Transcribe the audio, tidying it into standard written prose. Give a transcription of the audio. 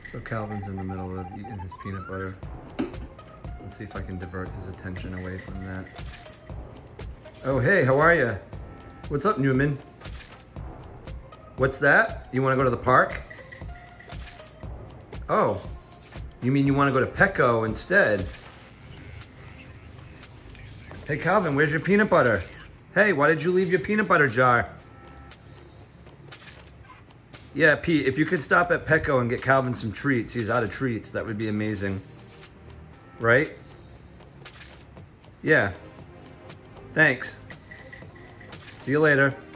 So Calvin's in the middle of eating his peanut butter. Let's see if I can divert his attention away from that. Oh, hey, how are you? What's up, Newman? What's that? You want to go to the park? Oh, you mean you want to go to Petco instead? Hey, Calvin, where's your peanut butter? Hey, why did you leave your peanut butter jar? Yeah, Pete, if you could stop at Petco and get Calvin some treats, he's out of treats, that would be amazing. Right? Yeah. Thanks. See you later.